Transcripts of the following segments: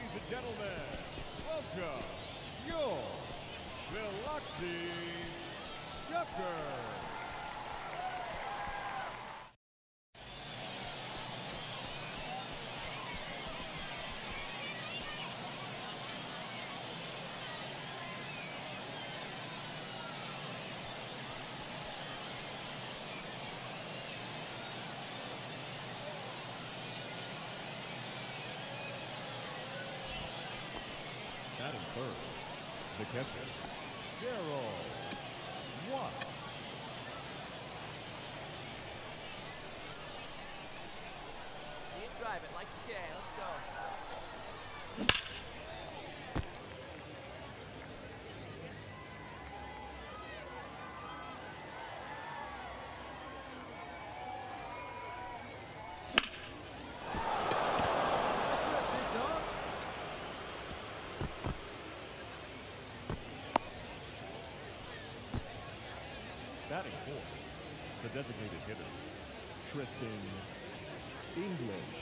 Ladies and gentlemen, welcome your Smokies and Shuckers. Batting third, the catcher, Watts. See it, drive it like you can. Let's go. Batting fourth, the designated hitter, English.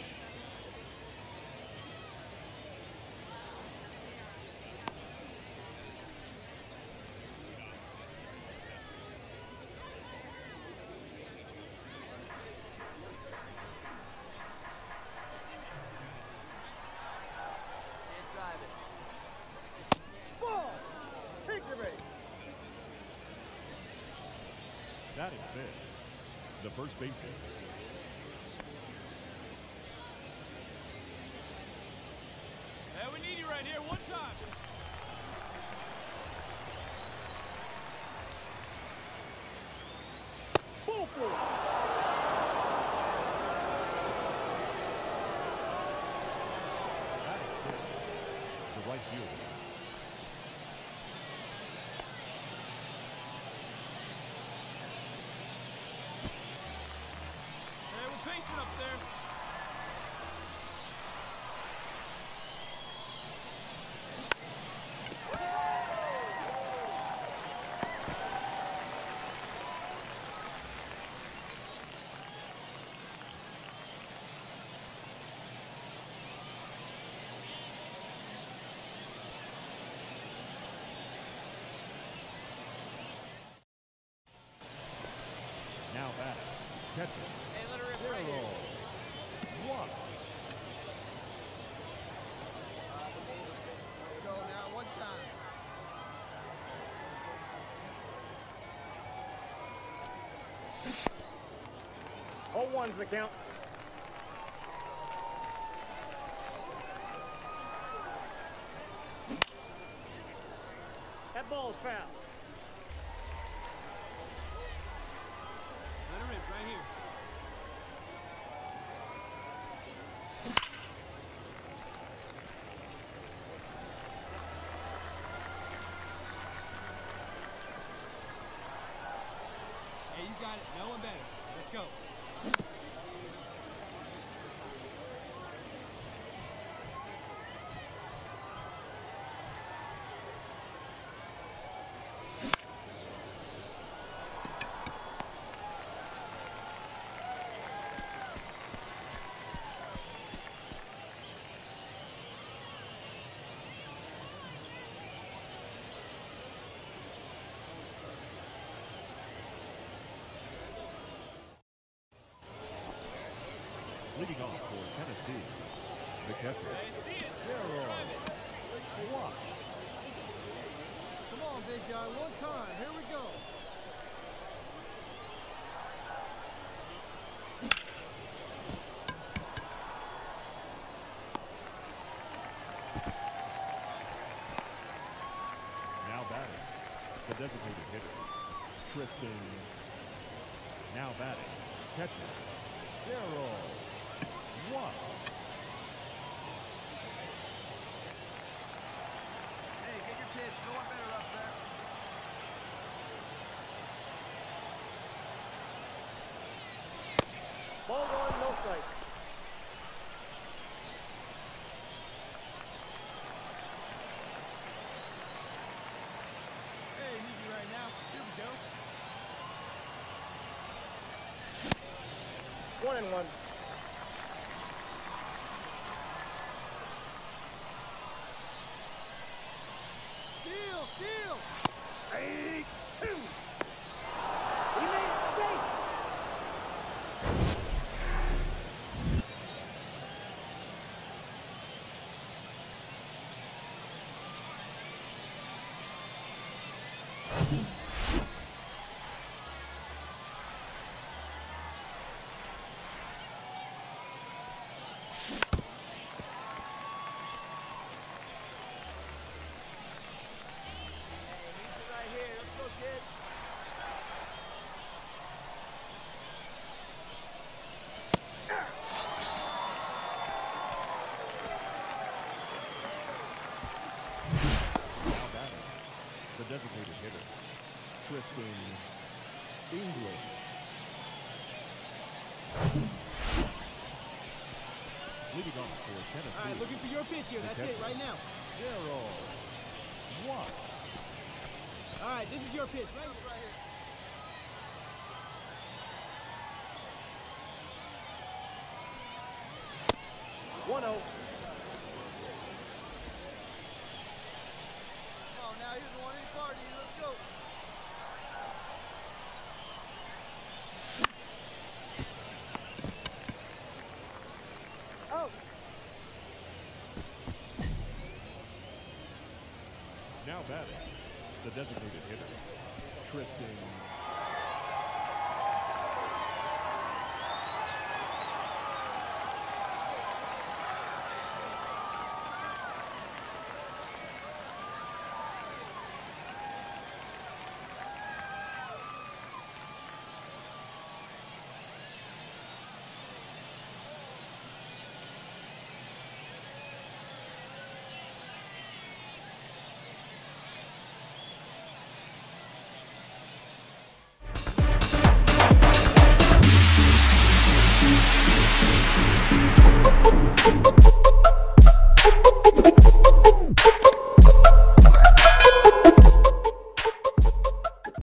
See it, drive it. Ball! Victory! Batting fifth, the first baseman, Hey, we need you right here, one time. Ball four. batting sixth, the right fielder, Hey, we're pacing up there. now batting, catcher, Hey, let her rip right here. Watts. Let's go now, one time. All one's the count. That ball is foul. Let her rip right here. Hey, you got it. No one better. Let's go. Leading off for Tennessee, the catcher, Hey, see it. Watts. Come on, big guy, one time. Here we go. Now batting, the designated hitter, now batting, catcher, Watts. Hey, get your pitch. No one better up there. Ball one, no strike. Hey, need you right now. Here we go. 1-1. designated hitter, Tristan England. Leading off for Tennessee. All right, looking for your pitch here. That's it, right now. Gerald Watt. All right, this is your pitch, right here. 1-0. Come on now, he doesn't want any part of you. Let's go. Oh. Now batting, the designated hitter, Tristan